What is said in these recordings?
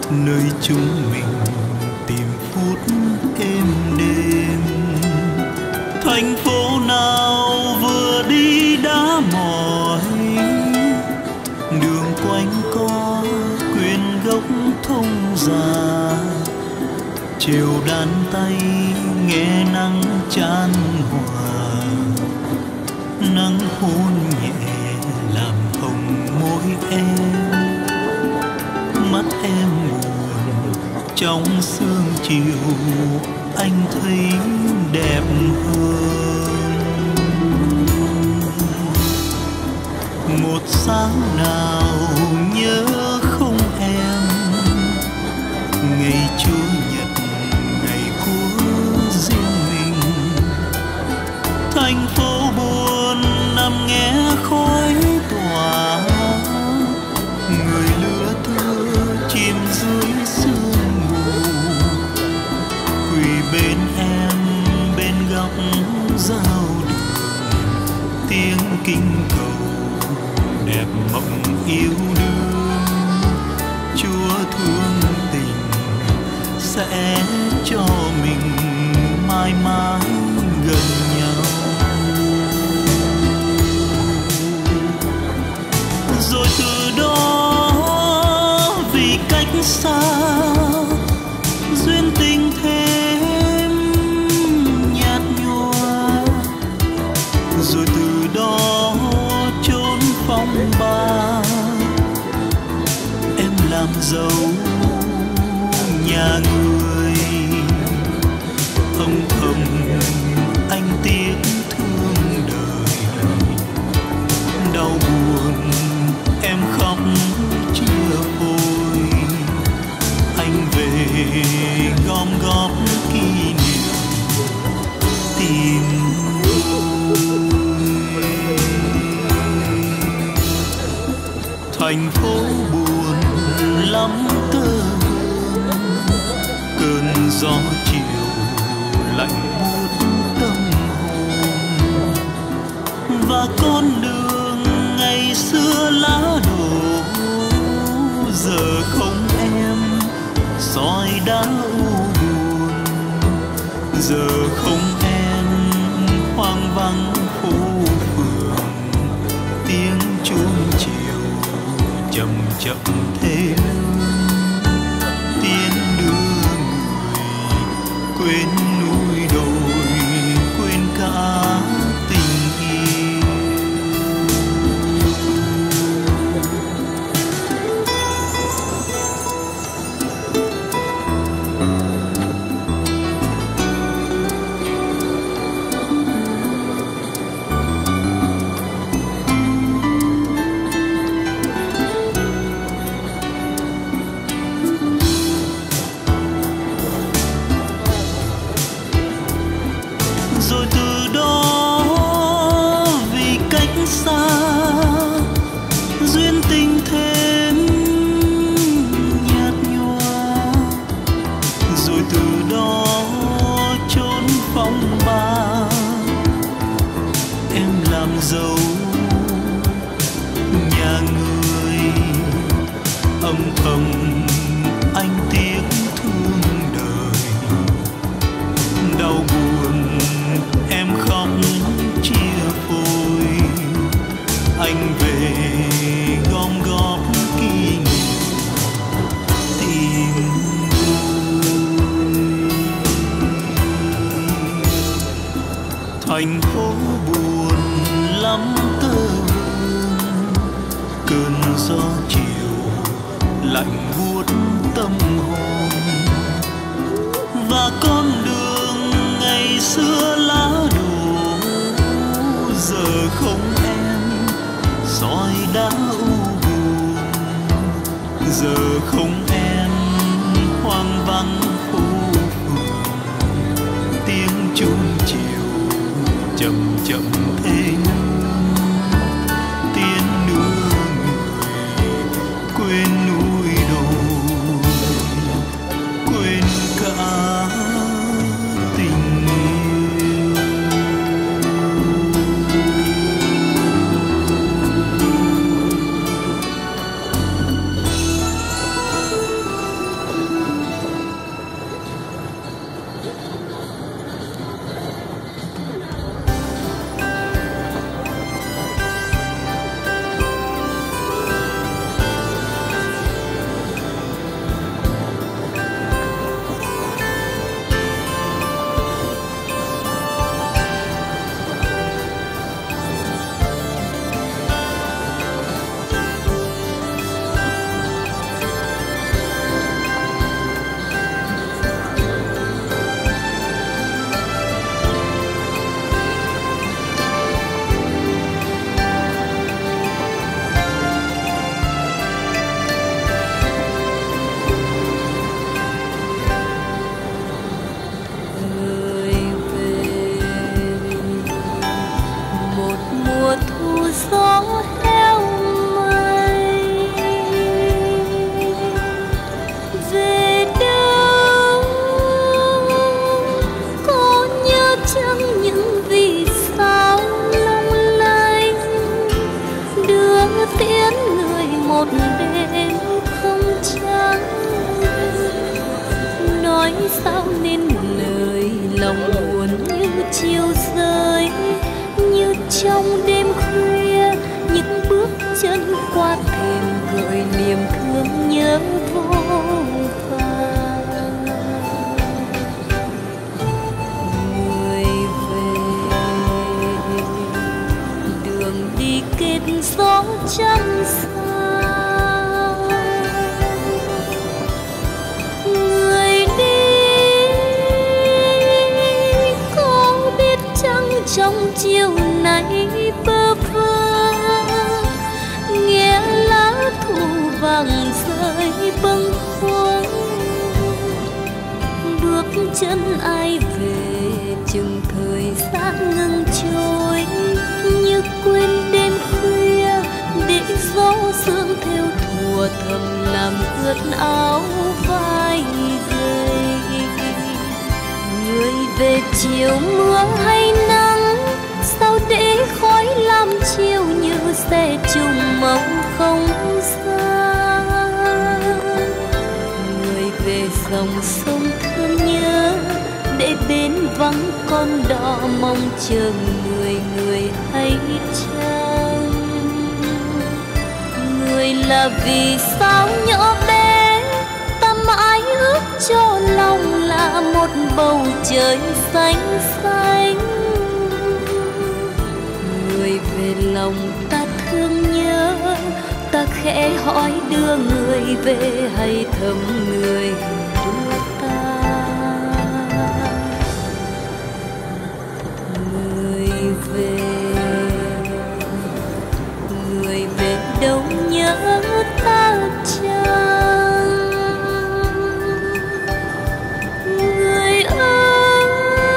nơi chúng mình tìm phút êm đêm. Thành phố nào vừa đi đã mỏi, đường quanh co quyện gốc thông già, chiều đàn tay nghe nắng chan hòa, nắng hôn nhẹ làm hồng môi em. Mắt em buồn trong sương chiều, anh thấy đẹp hơn. Một sáng nào nhớ không em, ngày Chủ nhật ngày của riêng mình. Thành phố buồn nằm nghe khói tỏa, người lứa thưa chìm dưới sương mù. Quỳ bên em bên góc giao đường, tiếng kinh cầu đẹp mộng yêu đương. Chúa thương tình sẽ cho mình mãi mãi gần nhau. Rồi từ đó vì cách xa, duyên tình thêm nhạt nhòa. Rồi từ đó chốn phong ba, em làm dâu nhà người. Âm thầm anh tiếc thương đời, đau buồn em khóc chia phôi. Anh về gom góp kỷ niệm tìm tôi. Thành phố buồn lắm tơ hương, cơn gió chiều lạnh buốt tâm hồn. Và con đường ngày xưa lá đổ, giờ không em soi đá u buồn. Giờ không em hoang vắng phố phường, tiếng chuông chiều chậm chậm thế lương. Tiếng đưa người quên núi đồi, quên cả tình yêu. Rồi từ đó vì cách xa, duyên tình thêm nhạt nhòa. Rồi từ đó chốn phong ba, em làm dâu nhà người. Âm thầm anh tiếc thương đời, đau buồn em khóc chia phôi. Anh về gom góp kỷ niệm tìm tôi. Thành phố buồn lắm tơ hương, cơn gió chiều lạnh buốt tâm hồn. Và con đường ngày xưa lá đổ, giờ không em soi đá u buồn. Giờ không em hoang vắng phố phường, tiếng chuông chiều chậm chậm thế nương. Tiếng đưa người quên núi đồi, quên cả tình yêu. chiều rơi, như trong đêm khuya những bước chân qua thềm gợi niềm thương nhớ vô vàn. Người về đường đi kết gió trăng sao, người đi có biết chăng trong chiều nay bơ vơ nghe lá thu vàng rơi bâng khuâng, bước chân ai về chừng thời gian ngừng trôi, như quên đêm khuya để gió sương theo thùa thầm làm ướt áo vai dày. Người về chiều mưa hay nắng, sao để khói lam chiều như xe trùng mong không gian. Người về dòng sông thương nhớ, để bến vắng con đò mong chờ người, người hay chăng? Người là vì sao nhỏ bé, ta mãi ước cho lòng là một bầu trời xanh xanh. Người về lòng ta thương nhớ, ta khẽ hỏi đưa người về hay thầm người đưa ta. Người về đâu nhớ ta chăng? Người ơi,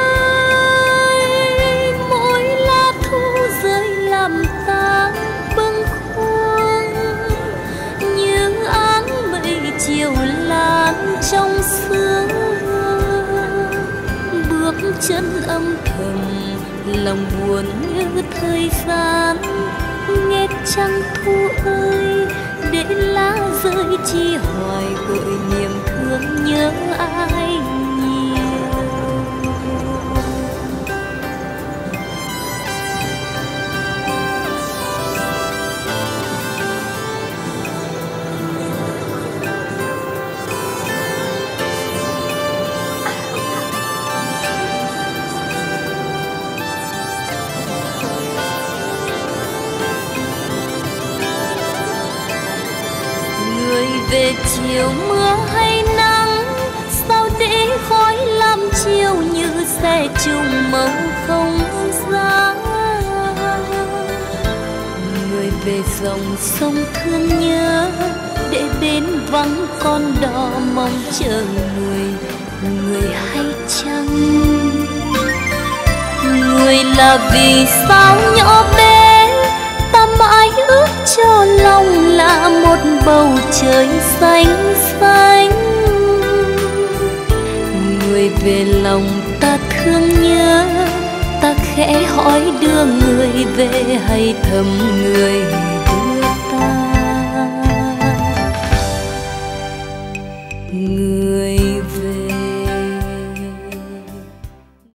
mỗi lá thu rơi làm ta bâng khuâng, như áng mây chiều lan trong sương. Bước chân âm thầm lòng buồn như thời gian, nghe trăng thu ơi để lá rơi chi hoài gợi niềm thương nhớ ai nhiều. Về chiều mưa hay nắng, sao để khói lam chiều như xe trùng mong không gian. Người về dòng sông thương nhớ, để bến vắng con đò mong chờ người, người hay chăng? Người là vì sao nhỏ bé, ta mãi ước cho lòng là một bầu trời xanh xanh. Người về lòng ta thương nhớ, ta khẽ hỏi đưa người về hay thầm người